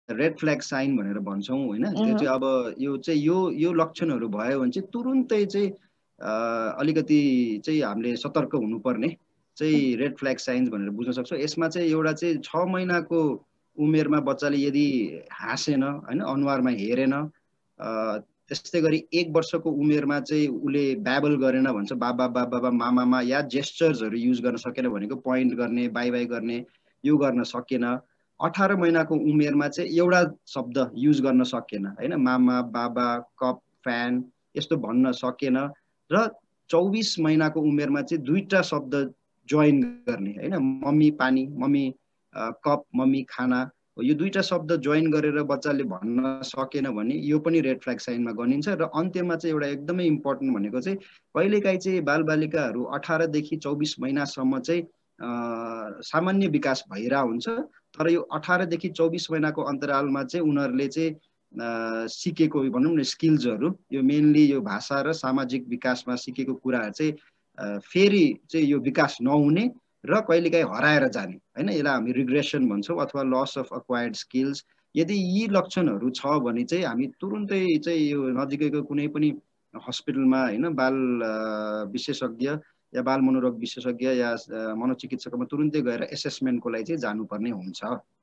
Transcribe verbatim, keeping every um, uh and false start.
Red flag sign भनेर भन्छौँ होइन, त्यो चाहिँ अब यो चाहिँ यो यो लक्षणहरू भयो भने चाहिँ तुरुन्तै चाहिँ अलिकति चाहिँ हामीले सतर्क हुनुपर्ने चाहिँ रेड फ्ल्याग साइन्स भनेर बुझ्न सक्छौँ। यसमा चाहिँ एउटा चाहिँ छ महिनाको उमेरमा बच्चाले यदि हाँसेन होइन, अनुहारमा हेरेन, त्यस्तै गरी एक वर्षको उमेरमा चाहिँ उसले ब्याबल गरेन भन्छ, बाबा बाबा मामामा, या जेस्चर्सहरू युज गर्न सकेन भनेको पोइन्ट गर्ने, बाई बाई गर्ने, यो गर्न सकेन। अठार महिनाको उमेरमा चाहिँ एउटा शब्द युज गर्न सकेन होइन, मामा बाबा कप फ्यान यस्तो भन्न सकेन। र चौबिस महिनाको उमेरमा चाहिँ दुईटा शब्द जोइन गर्ने होइन, मम्मी पानी, मम्मी कप, मम्मी खाना, यो दुईटा शब्द जोइन गरेर बच्चाले भन्न सकेन भने यो पनि रेड फ्ल्याग साइनमा गनिन्छ। र अन्त्यमा चाहिँ एउटा एकदमै इम्पोर्टेन्ट भनेको चाहिँ कहिलेकाहीँ चाहिँ बालबालिकाहरू अठारदेखि चौबिस महिनासम्म चाहिँ सामान्य विकास भइरहेको हुन्छ, तर यो अठारदेखि चौबिस महिनाको अन्तरालमा चाहिँ उनीहरूले चाहिँ सिकेको भनौँ न स्किल्सहरू, यो मेनली यो भाषा र सामाजिक विकासमा सिकेको कुराहरू चाहिँ फेरि चाहिँ यो विकास नहुने र कहिलेकाहीँ हराएर जाने होइन, यसलाई हामी रिग्रेसन भन्छौँ अथवा लस अफ एक्वायर्ड स्किल्स। यदि यी लक्षणहरू छ भने चाहिँ हामी तुरुन्तै चाहिँ यो नजिकैको कुनै पनि हस्पिटलमा होइन, बाल विशेषज्ञ या बाल मनोरोग विशेषज्ञ या मनोचिकित्सकमा तुरुन्तै गएर एसेसमेन्टको लागि चाहिँ जानुपर्ने हुन्छ।